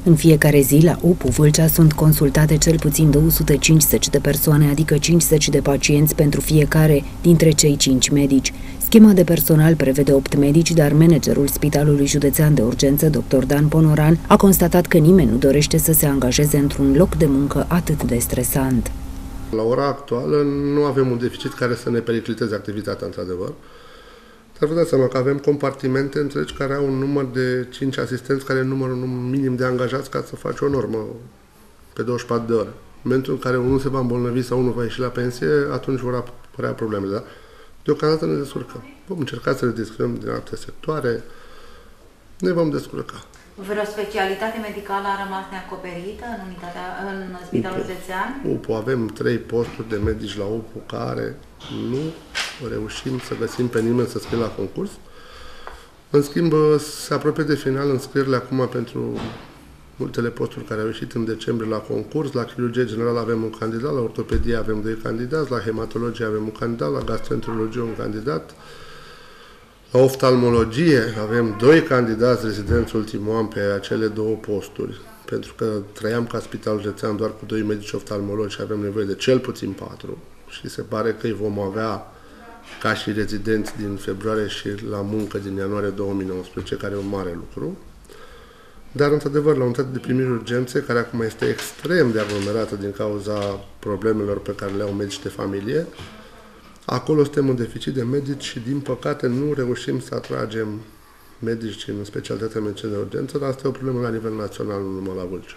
În fiecare zi, la UPU Vâlcea sunt consultate cel puțin 250 de persoane, adică 50 de pacienți pentru fiecare dintre cei 5 medici. Schema de personal prevede 8 medici, dar managerul Spitalului Județean de Urgență, dr. Dan Ponoran, a constatat că nimeni nu dorește să se angajeze într-un loc de muncă atât de stresant. La ora actuală nu avem un deficit care să ne pericliteze activitatea, într-adevăr. Dar vă dați seama că avem compartimente întregi care au un număr de 5 asistenți, care numărul minim de angajați ca să faci o normă pe 24 de ore. În momentul în care unul se va îmbolnăvi sau unul va ieși la pensie, atunci vor apărea problemele. Da? Deocamdată ne descurcăm. Vom încerca să le descurcăm din alte sectoare, ne vom descurca. Vreo specialitate medicală a rămas neacoperită în Spitalul Județean? UPU, avem 3 posturi de medici la UPU care nu reușim să găsim pe nimeni să scrie la concurs. În schimb, se apropie de final înscrierile acum pentru multele posturi care au ieșit în decembrie la concurs. La chirurgie generală avem un candidat, la ortopedie avem 2 candidați, la hematologie avem un candidat, la gastroenterologie un candidat. La oftalmologie avem 2 candidați rezidenți ultimul an pe acele 2 posturi, pentru că trăiam ca Spitalul Județean doar cu 2 medici oftalmologi și avem nevoie de cel puțin 4 și se pare că îi vom avea ca și rezidenți din februarie și la muncă din ianuarie 2019, care e un mare lucru. Dar, într-adevăr, la unitate de primiri urgențe, care acum este extrem de aglomerată din cauza problemelor pe care le au medici de familie, acolo suntem în deficit de medici și, din păcate, nu reușim să atragem medici în specialitatea medicină de urgență, dar asta e o problemă la nivel național, nu numai la Vâlcea.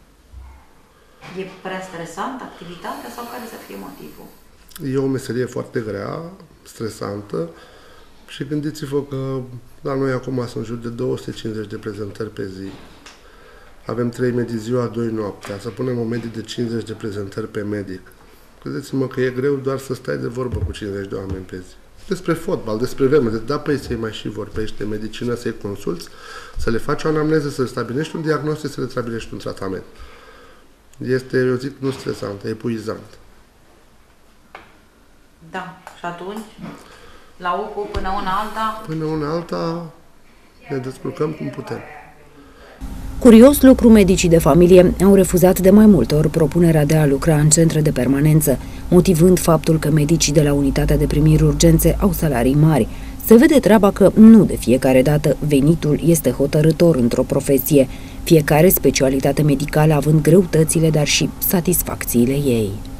E prea stresantă activitatea sau care să fie motivul? E o meserie foarte grea, stresantă și gândiți-vă că la noi acum sunt în jur de 250 de prezentări pe zi. Avem 3 medici ziua, 2 noaptea. Să punem o medie de 50 de prezentări pe medic. Credeți-mă că e greu doar să stai de vorbă cu 50 de oameni pe zi. Despre fotbal, despre vreme, da, păi să-i mai și vorbești de medicină, să-i consulți, să le faci o anamneză, să le stabilești un diagnostic, să le stabilești un tratament. Este, eu zic, nu stresant, e epuizant. Da, și atunci, la UPU, până una alta? Până una alta ne descurcăm cum putem. Curios lucru, medicii de familie au refuzat de mai multe ori propunerea de a lucra în centre de permanență, motivând faptul că medicii de la unitatea de primiri urgențe au salarii mari. Se vede treaba că nu de fiecare dată venitul este hotărâtor într-o profesie, fiecare specialitate medicală având greutățile, dar și satisfacțiile ei.